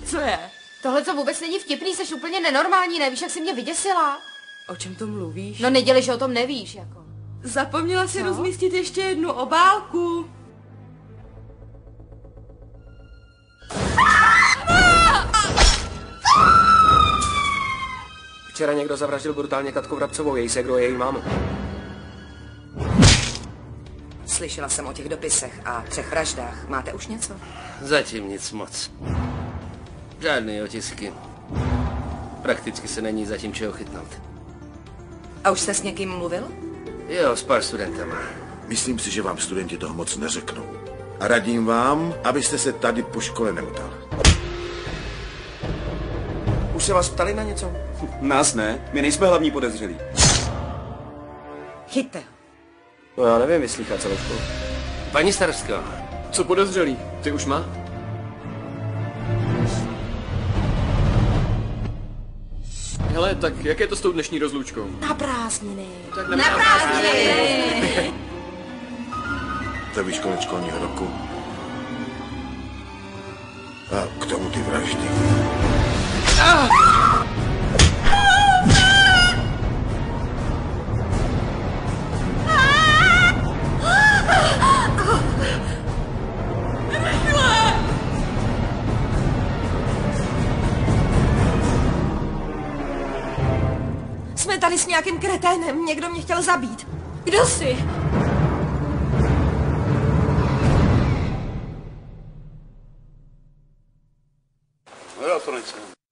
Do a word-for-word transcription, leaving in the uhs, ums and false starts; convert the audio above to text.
Co je? Tohle co vůbec není vtipný, jsi úplně nenormální, nevíš, jak jsi mě vyděsila? O čem to mluvíš? No neděli, že o tom nevíš, jako. Zapomněla si Co? rozmístit ještě jednu obálku. Včera někdo zavraždil brutálně Katku Vrabcovou, její ségru a její mámu. Slyšela jsem o těch dopisech a třech vraždách. Máte už něco? Zatím nic moc. Žádný otisky. Prakticky se není zatím čeho chytnout. A už jste s někým mluvil? Jo, s pár studentama. Myslím si, že vám studenti toho moc neřeknou. A radím vám, abyste se tady po škole neutali. Už se vás ptali na něco? Nás ne, my nejsme hlavní podezřelí. Chyťte ho. No já nevím, vyslýchá celou školu. Paní starostka. Co podezřelí? Ty už má? Hele, tak jak je to s tou dnešní rozloučkou? Na prázdniny. Tak Na prázdniny. To je víš konec školního roku. A k tomu ty vraždy. Ah! Jsme tady s nějakým kreténem, někdo mě chtěl zabít. Kdo jsi? No já to nechci.